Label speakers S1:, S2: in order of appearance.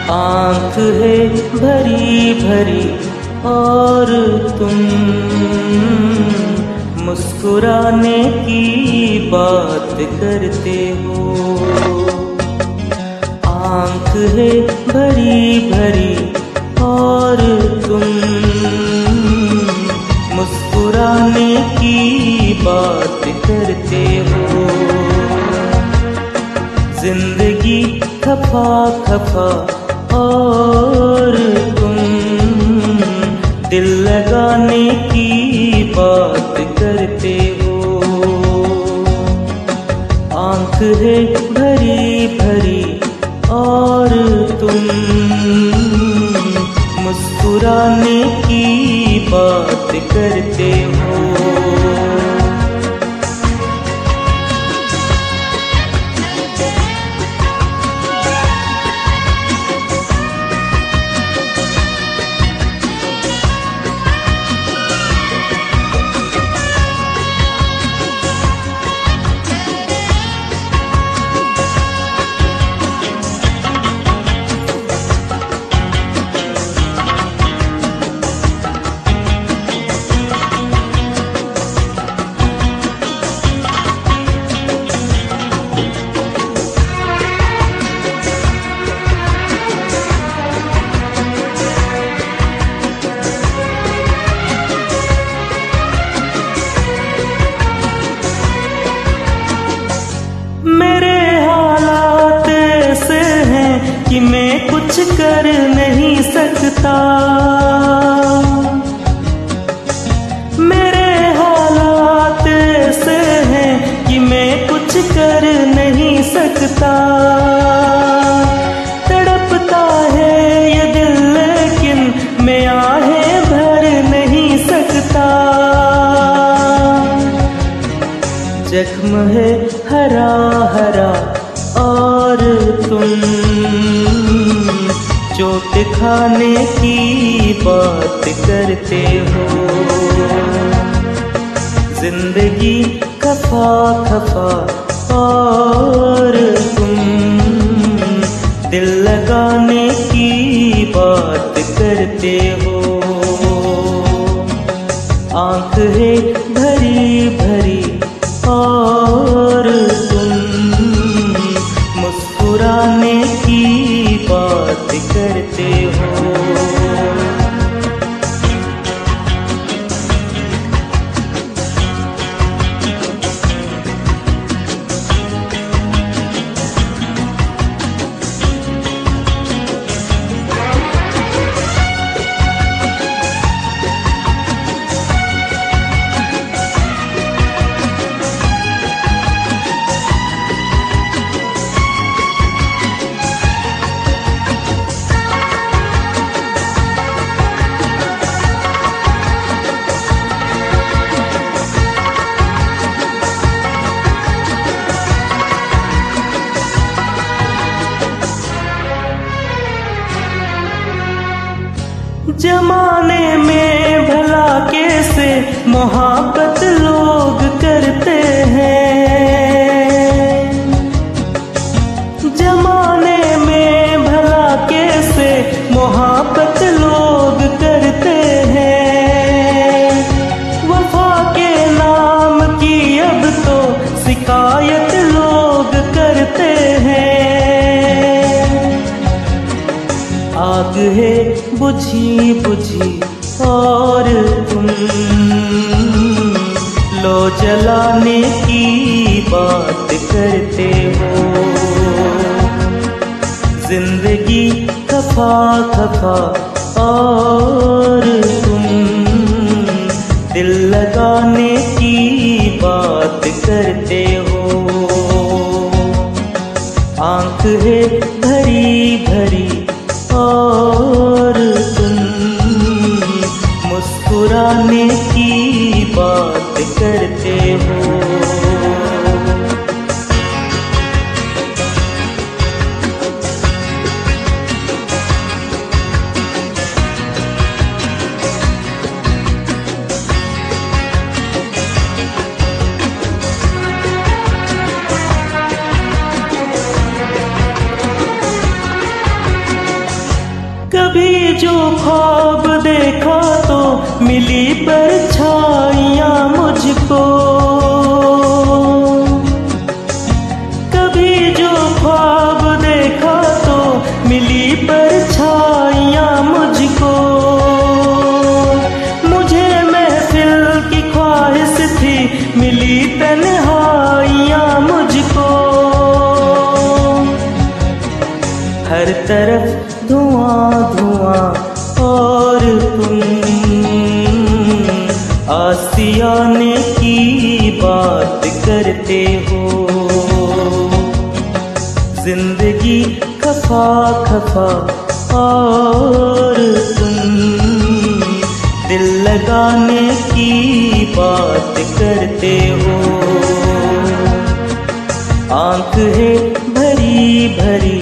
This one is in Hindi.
S1: आंख है भरी भरी और तुम मुस्कुराने की बात करते हो। आंख है भरी भरी और तुम मुस्कुराने की बात करते हो। जिंदगी खफा खफा और तुम दिल लगाने की बात करते हो। आंख है भरी भरी और तुम मुस्कुराने की बात करते हो। मेरे हालात ऐसे हैं कि मैं कुछ कर नहीं सकता। मेरे हालात ऐसे हैं कि मैं कुछ कर नहीं सकता। तड़पता है ये दिल लेकिन मैं आहें भर नहीं सकता। जख्म है हरा हरा और तुम चोट खाने की बात करते हो। जिंदगी खफा खफा और तुम दिल लगाने की बात करते हो। आंख है भरी भरी और तुम मुस्कुराने की बात करते हो। जमाने में भला कैसे मोहब्बत लोग करते हैं। जमाने में भला कैसे मोहब्बत लोग करते हैं। वफा के नाम की अब तो शिकायत लोग करते हैं। आग है बुझी बुझी और तुम लो जलाने की बात करते हो। जिंदगी खफा खफा और तुम दिल लगाने की बात करते हो। आंख है भरी भरी और तुम मुस्कुराने की बात करते हो। मिली परछाइयाँ मुझको। कभी जो ख्वाब देखा तो मिली परछाइयाँ मुझको। मुझे महफिल की ख्वाहिश थी, मिली तन्हाइयाँ मुझको। हर तरफ धुआं धुआं और तुम आशियाने की बात करते हो। जिंदगी खफा खफा और तुम दिल लगाने की बात करते हो। आंख है भरी भरी